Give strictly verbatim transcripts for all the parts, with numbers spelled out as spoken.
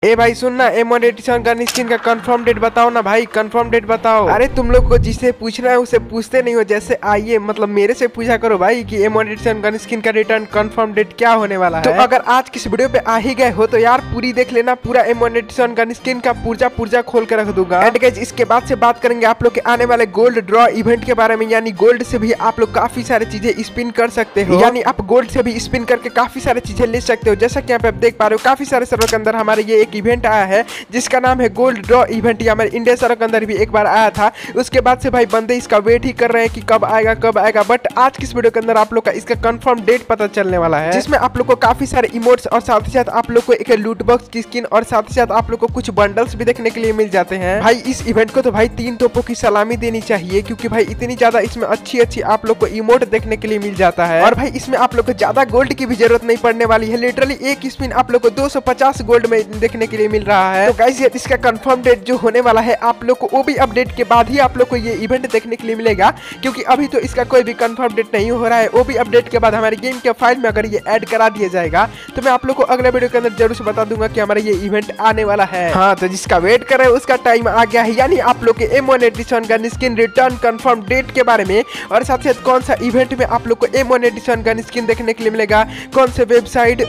ए भाई सुन ना, M one eighty seven gun skin का कंफर्म डेट बताओ ना भाई, कंफर्म डेट बताओ। अरे तुम लोग को जिसे पूछना है उसे पूछते नहीं हो, जैसे आइए मतलब मेरे से पूछा करो भाई कि M one eighty seven gun skin का रिटर्न कंफर्म डेट क्या होने वाला है। तो अगर आज किस वीडियो पे आ ही गए हो तो यार पूरी देख लेना, पूरा M one eighty seven gun skin का पुर्जा पुर्जा खोल के रख दूंगा। एंड गाइस इसके बाद से बात करेंगे आप लोग के आने वाले गोल्ड ड्रॉ इवेंट के बारे में, यानी गोल्ड से भी आप लोग काफी सारी चीजें स्पिन कर सकते हो, यानी आप गोल्ड से भी स्पिन करके काफी सारी चीजें ले सकते हो। जैसा कि यहाँ पे आप देख पा रहे हो काफी सारे सर्वर के अंदर हमारे ये एक इवेंट आया है जिसका नाम है गोल्ड ड्रॉ इवेंट। ये हमारे इंडिया सर्वर के अंदर भी एक बार आया था, उसके बाद से भाई बंदे इसका वेट ही कर रहे हैं कि कब आएगा कब आएगा। बट आज किस वीडियो के अंदर आप लोग का इसका कंफर्म डेट पता चलने वाला है, जिसमें आप लोग को काफी सारे इमोट्स और साथ ही साथ आप लोग को एक लूट बॉक्स की स्किन और साथ ही साथ आप लोग को कुछ बंडल्स भी देखने के लिए मिल जाते हैं। भाई इस इवेंट को तो भाई तीन तोपों की सलामी देनी चाहिए, क्योंकि भाई इतनी ज्यादा इसमें अच्छी अच्छी आप लोग को इमोट देखने के लिए मिल जाता है। और भाई इसमें आप लोग को ज्यादा गोल्ड की भी जरूरत नहीं पड़ने वाली है, लिटरली एक स्पिन आप लोग को दो सौ पचास गोल्ड में देखने के लिए मिल रहा है। तो गाइस इसका कंफर्म डेट जो होने वाला है आप लोग को वो भी अपडेट के बाद ही आप लोग को ये इवेंट देखने के लिए मिलेगा, क्योंकि अभी तो इसका कोई भी कंफर्म डेट नहीं हो रहा है। वो भी अपडेट के बाद हमारे गेम के फाइल में अगर ये ऐड करा दिया जाएगा तो मैं आप लोग को अगले वीडियो के अंदर जरूर से बता दूंगा कि हमारा ये इवेंट आने वाला है। हाँ तो जिसका वेट कर रहे हैं उसका टाइम आ गया है, यानी आप लोग के M one eighty seven gun skin return confirm date के बारे में और साथ ही साथ कौन सा इवेंट में आप लोग को M one eighty seven gun skin देखने के लिए मिलेगा, कौन से वेबसाइट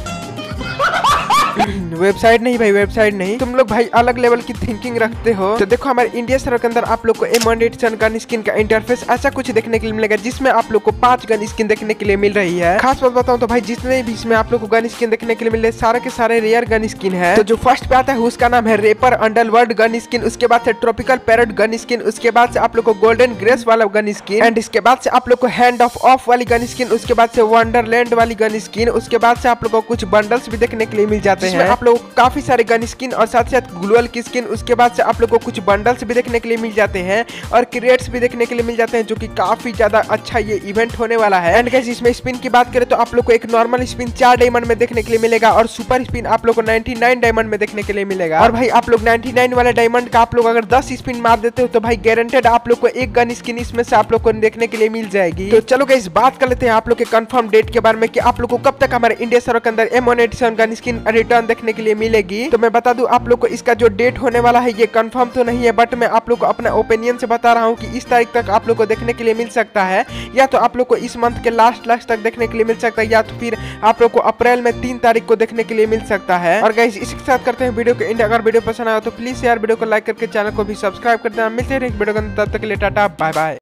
वेबसाइट नहीं भाई, वेबसाइट नहीं, तुम लोग भाई अलग लेवल की थिंकिंग रखते हो। तो देखो हमारे इंडिया सर्वर के अंदर आप लोग को M one eighty seven gun skin का इंटरफेस ऐसा कुछ देखने के लिए मिलेगा, जिसमें आप लोग को पांच गन स्किन देखने के लिए मिल रही है। खास बात बताऊं तो भाई जितने भी इसमें आप लोग को गन स्किन देखने के लिए मिल रहे सारे के सारे रेयर गन स्किन है। तो जो फर्स्ट पे आता है उसका नाम है रेपर अंडरवर्ल्ड गन स्किन, उसके बाद से ट्रॉपिकल पैरेट गन स्किन, उसके बाद से आप लोग को गोल्डन ग्रेस वाला गन स्किन, एंड इसके बाद से आप लोग को हैंड ऑफ ऑफ वाली गन स्किन, उसके बाद से वंडरलैंड वाली गन स्किन, उसके बाद से आप लोग को कुछ बंडल्स भी देखने के लिए मिल जाते हैं। आप लोग काफी सारे गन स्किन और साथ साथ ग्लूअल की स्किन, उसके बाद से आप लोग को कुछ बंडल्स भी देखने के लिए मिल जाते हैं और क्रेट्स भी देखने के लिए मिल जाते हैं, जो कि काफी ज्यादा अच्छा ये इवेंट होने वाला है। एंड गाइस इसमें स्पिन की बात करें तो आप लोग को एक नॉर्मल स्पिन चार डायमंड में देखने के लिए मिलेगा और सुपर स्पिन आप लोग को निन्यानवे डायमंड में देखने के लिए मिलेगा। और भाई आप लोग निन्यानवे वाले डायमंड का आप लोग अगर दस स्पिन मार देते हो तो भाई गारंटेड आप लोग को एक गन स्किन इसमें से आप लोग को देखने के लिए मिल जाएगी। तो चलो गाइस बात कर लेते हैं आप लोग के कंफर्म डेट के बारे में कि आप लोग को कब तक हमारे इंडिया सर्वर के अंदर M one eighty seven gun skin return देखने के लिए मिलेगी। तो मैं बता दूं आप लोग को इसका जो डेट होने वाला है ये कंफर्म तो नहीं है, बट मैं आप लोग को अपना ओपिनियन से बता रहा हूं कि इस तारीख तक आप लोग को देखने के लिए मिल सकता है, या तो आप लोग को इस मंथ के लास्ट लास्ट तक देखने के लिए मिल सकता है, या तो फिर आप लोग को अप्रैल में तीन तारीख को देखने के लिए मिल सकता है। और गाइस इसके साथ करते हैं वीडियो के एंड। अगर वीडियो पसंद आया तो प्लीज यार वीडियो को लाइक करके चैनल को भी सब्सक्राइब कर देना। मिलते हैं एक वीडियो के अंदर, तब तक के लिए टाटा बाय बाय।